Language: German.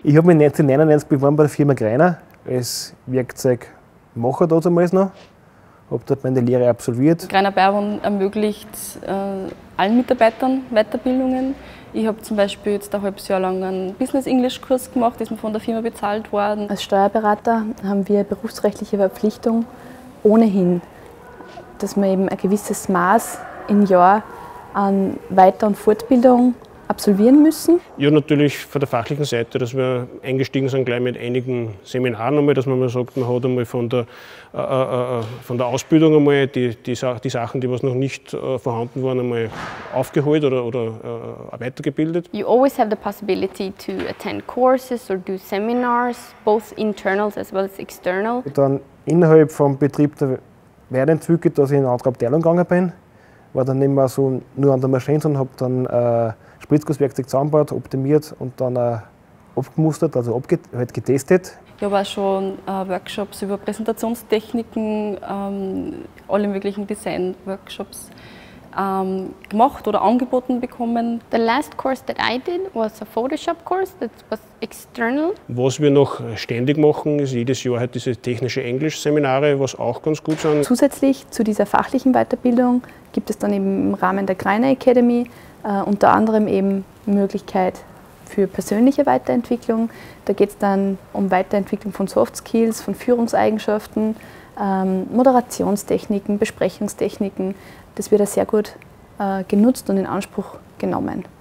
Ich habe mich 1999 beworben bei der Firma Greiner als Werkzeugmacher damals noch. Habe dort meine Lehre absolviert. Greiner Bayeron ermöglicht allen Mitarbeitern Weiterbildungen. Ich habe zum Beispiel jetzt ein halbes Jahr lang einen Business-English-Kurs gemacht, ist mir von der Firma bezahlt worden. Als Steuerberater haben wir berufsrechtliche Verpflichtung ohnehin, dass wir eben ein gewisses Maß im Jahr an Weiter- und Fortbildung absolvieren müssen. Ja, natürlich von der fachlichen Seite, dass wir eingestiegen sind gleich mit einigen Seminaren einmal, dass man mal sagt, man hat einmal von der Ausbildung einmal die Sachen, die was noch nicht vorhanden waren, einmal aufgeholt oder weitergebildet. You always have the possibility to attend courses or do seminars, both internals as well as external. Dann innerhalb vom Betrieb der weiterentwickelt, dass ich in eine andere Abteilung gegangen bin. War dann nicht mehr so nur an der Maschine, sondern habe dann Spritzgusswerkzeug zusammengebaut, optimiert und dann abgemustert, also halt getestet. Ich habe auch schon Workshops über Präsentationstechniken, alle möglichen Design-Workshops gemacht oder angeboten bekommen. The last course that I did was a Photoshop course that was external. Was wir noch ständig machen, ist jedes Jahr halt diese technische Englisch-Seminare, was auch ganz gut sind. Zusätzlich zu dieser fachlichen Weiterbildung gibt es dann eben im Rahmen der Greiner Academy unter anderem eben Möglichkeit für persönliche Weiterentwicklung. Da geht es dann um Weiterentwicklung von Soft Skills, von Führungseigenschaften, Moderationstechniken, Besprechungstechniken. Das wird da sehr gut genutzt und in Anspruch genommen.